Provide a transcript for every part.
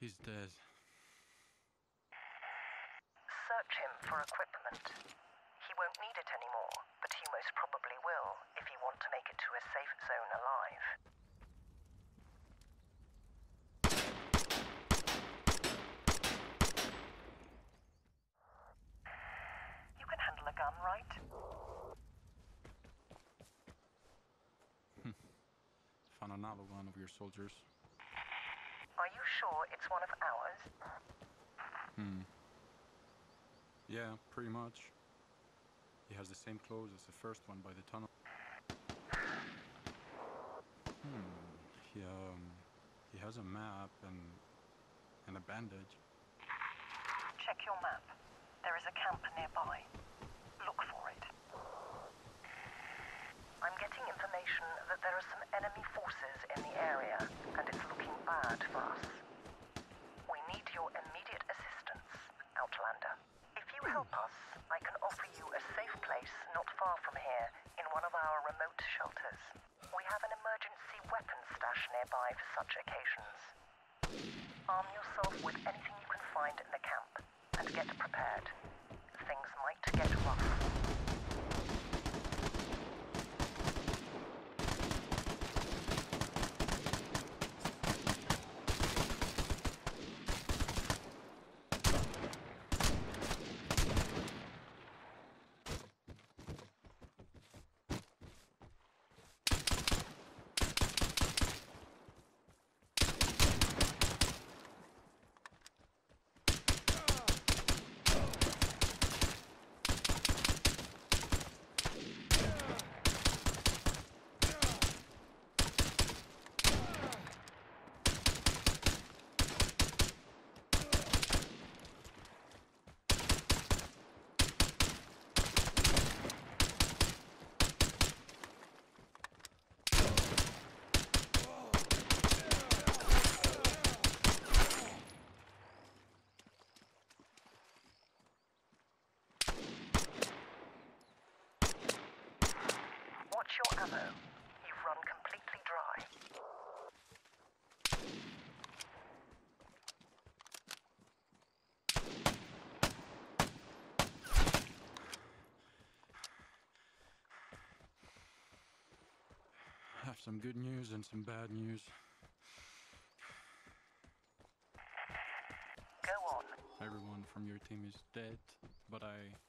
He's dead. Search him for equipment. He won't need it anymore, but he most probably will if you want to make it to a safe zone alive. You can handle a gun, right? Found another one of your soldiers. Are you sure it's one of ours? Yeah, pretty much. He has the same clothes as the first one by the tunnel. He has a map and a bandage. Check your map. There is a camp nearby. Look for it. I'm getting information that there are some enemy forces in the area, and it's looking bad for us. We need your immediate assistance, Outlander. If you help us, I can offer you a safe place not far from here in one of our remote shelters. We have an emergency weapons stash nearby for such occasions. Arm yourself with anything you can find in the camp, and get prepared. Things might get rough. Watch your ammo. You've run completely dry. I have some good news and some bad news. Go on. Everyone from your team is dead, but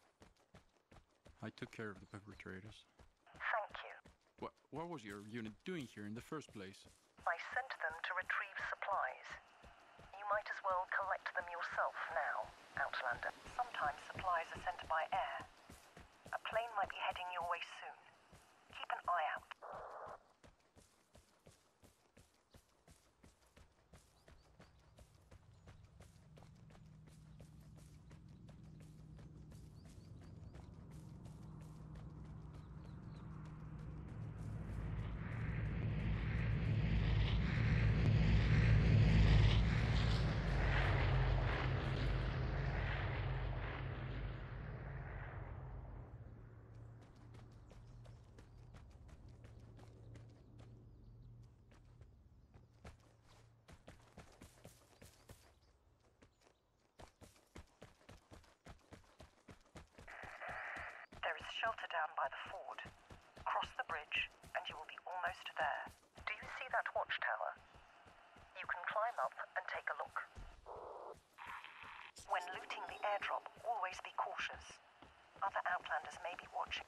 I took care of the perpetrators. Thank you. What was your unit doing here in the first place? I sent them to retrieve supplies. You might as well collect them yourself now, Outlander. Sometimes supplies are sent by air. A plane might be heading your way soon. Keep an eye out. There is shelter down by the ford. Cross the bridge, and you will be almost there. Do you see that watchtower? You can climb up and take a look. When looting the airdrop, always be cautious. Other Outlanders may be watching.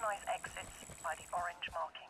recognize exits by the orange marking.